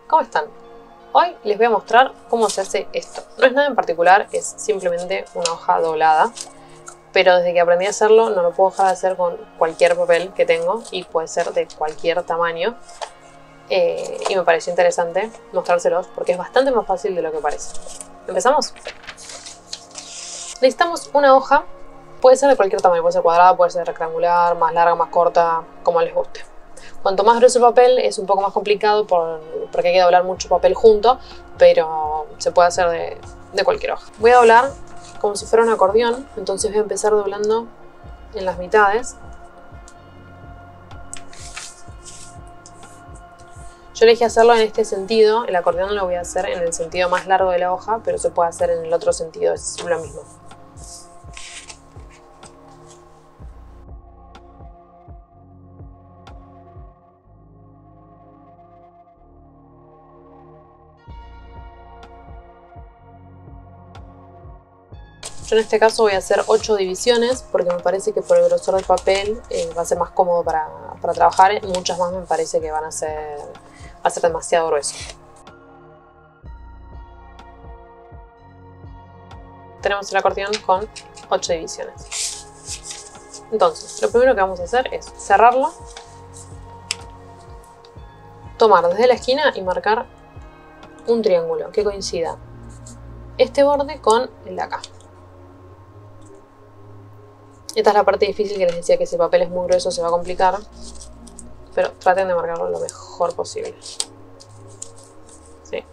¿Cómo están? Hoy les voy a mostrar cómo se hace esto. No es nada en particular, es simplemente una hoja doblada. Pero desde que aprendí a hacerlo no lo puedo dejar de hacer con cualquier papel que tengo y puede ser de cualquier tamaño. Y me pareció interesante mostrárselos porque es bastante más fácil de lo que parece. ¿Empezamos? Necesitamos una hoja, puede ser de cualquier tamaño, puede ser cuadrada, puede ser rectangular, más larga, más corta, como les guste. Cuanto más grueso el papel es un poco más complicado porque hay que doblar mucho papel junto, pero se puede hacer de cualquier hoja. Voy a doblar como si fuera un acordeón, entonces voy a empezar doblando en las mitades. Yo elegí hacerlo en este sentido, el acordeón lo voy a hacer en el sentido más largo de la hoja, pero se puede hacer en el otro sentido, es lo mismo. Yo en este caso voy a hacer 8 divisiones porque me parece que por el grosor del papel va a ser más cómodo para trabajar. Muchas más me parece que va a ser demasiado grueso. Tenemos el acordeón con 8 divisiones. Entonces, lo primero que vamos a hacer es cerrarlo, tomar desde la esquina y marcar un triángulo que coincida este borde con el de acá. Esta es la parte difícil que les decía, que si el papel es muy grueso se va a complicar, pero traten de marcarlo lo mejor posible. ¿Sí?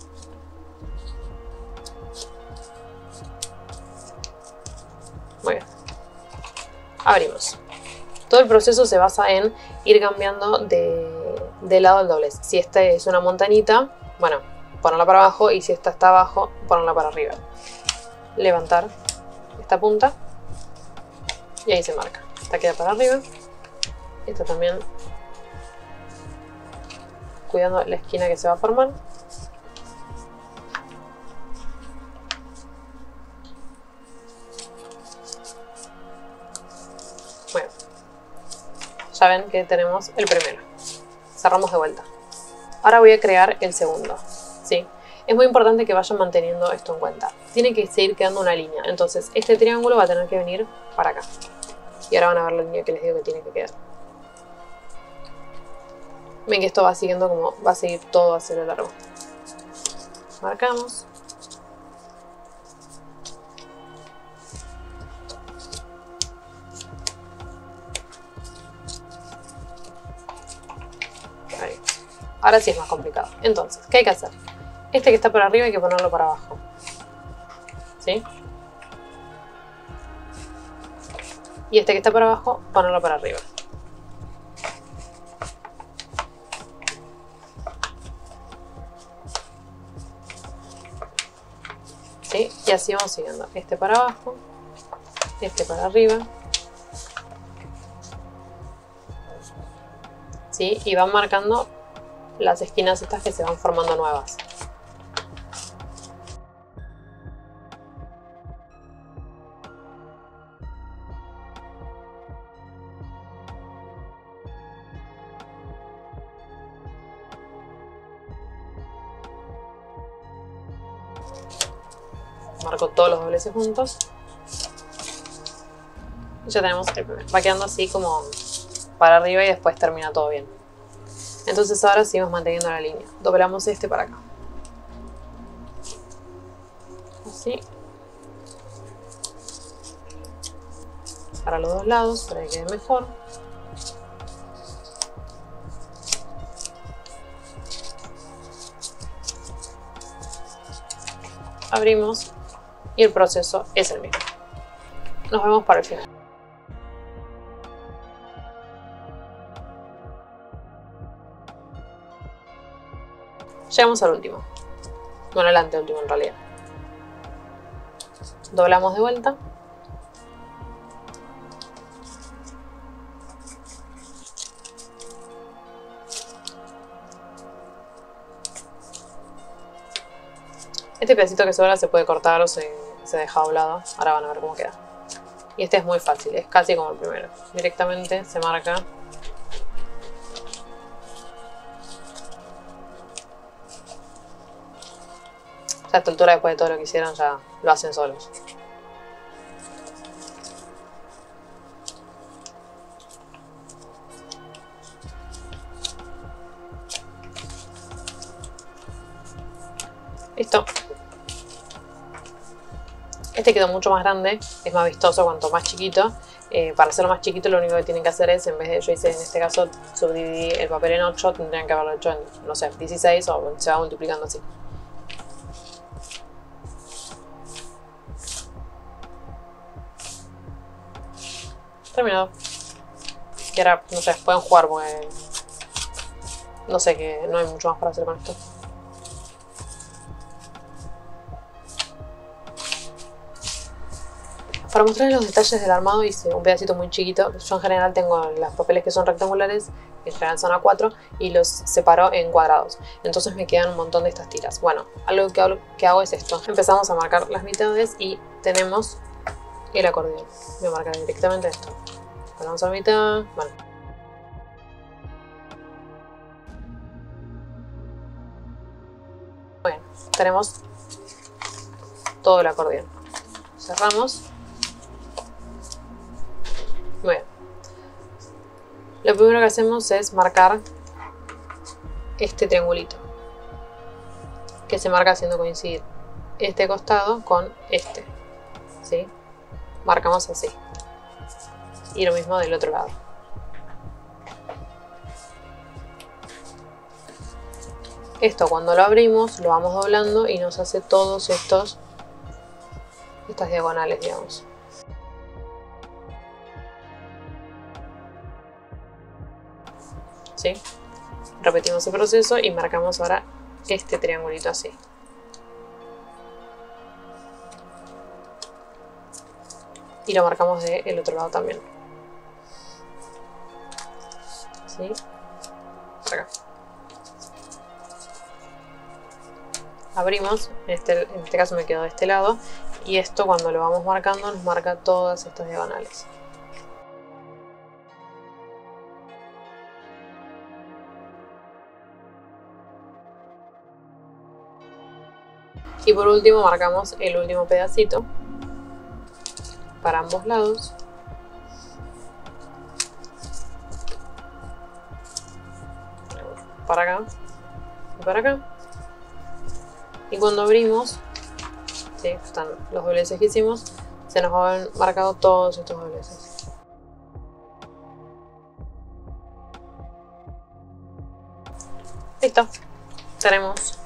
Muy bien. Abrimos. Todo el proceso se basa en ir cambiando de lado el doblez. Si esta es una montañita, bueno, ponerla para abajo, y si esta está abajo, ponerla para arriba. Levantar esta punta. Y ahí se marca. Esta queda para arriba. Esta también. Cuidando la esquina que se va a formar. Bueno. Ya ven que tenemos el primero. Cerramos de vuelta. Ahora voy a crear el segundo. ¿Sí? Es muy importante que vayan manteniendo esto en cuenta. Tiene que seguir quedando una línea. Entonces este triángulo va a tener que venir para acá. Y ahora van a ver la línea que les digo que tiene que quedar. Ven que esto va siguiendo como va a seguir todo hacia lo largo. Marcamos. Ahí. Ahora sí es más complicado. Entonces, ¿qué hay que hacer? Este que está por arriba hay que ponerlo para abajo. ¿Sí? Y este que está por abajo, ponerlo para arriba. ¿Sí? Y así vamos siguiendo. Este para abajo, este para arriba. ¿Sí? Y van marcando las esquinas estas que se van formando nuevas. Marco todos los dobleces juntos. Y ya tenemos el primero. Va quedando así como para arriba y después termina todo bien. Entonces ahora seguimos manteniendo la línea. Doblamos este para acá. Así. Para los dos lados, para que quede mejor. Abrimos. Y el proceso es el mismo. Nos vemos para el final. Llegamos al último. Bueno, al anteúltimo en realidad. Doblamos de vuelta. Este pedacito que sobra se puede cortar o se deja doblado. Ahora van a ver cómo queda. Y este es muy fácil, es casi como el primero. Directamente se marca A esta altura, después de todo lo que hicieron, ya lo hacen solos. Listo. Este quedó mucho más grande, es más vistoso cuanto más chiquito. Para hacerlo más chiquito, lo único que tienen que hacer es, en vez de, yo hice en este caso, subdividí el papel en 8, tendrían que haberlo hecho en, no sé, 16 o se va multiplicando así. Terminado. Y ahora, no sé, pueden jugar porque no sé, que no hay mucho más para hacer con esto. Para mostrarles los detalles del armado hice un pedacito muy chiquito. Yo en general tengo los papeles que son rectangulares, que en general son A4, y los separo en cuadrados. Entonces me quedan un montón de estas tiras. Bueno, algo que hago es esto. Empezamos a marcar las mitades y tenemos el acordeón. Voy a marcar directamente esto. Ponemos a la mitad. Bueno. Bueno, tenemos todo el acordeón. Cerramos. Bueno, lo primero que hacemos es marcar este triangulito, que se marca haciendo coincidir este costado con este, ¿sí? Marcamos así. Y lo mismo del otro lado. Esto cuando lo abrimos lo vamos doblando y nos hace todos estas diagonales, digamos. ¿Sí? Repetimos el proceso y marcamos ahora este triangulito así. Y lo marcamos del otro lado también. ¿Sí? Por acá. Abrimos, en este caso me quedó de este lado, y esto cuando lo vamos marcando nos marca todas estas diagonales. Y por último marcamos el último pedacito para ambos lados. Para acá y para acá. Y cuando abrimos, ¿sí? Están los dobleces que hicimos, se nos han marcado todos estos dobleces. Listo. Tenemos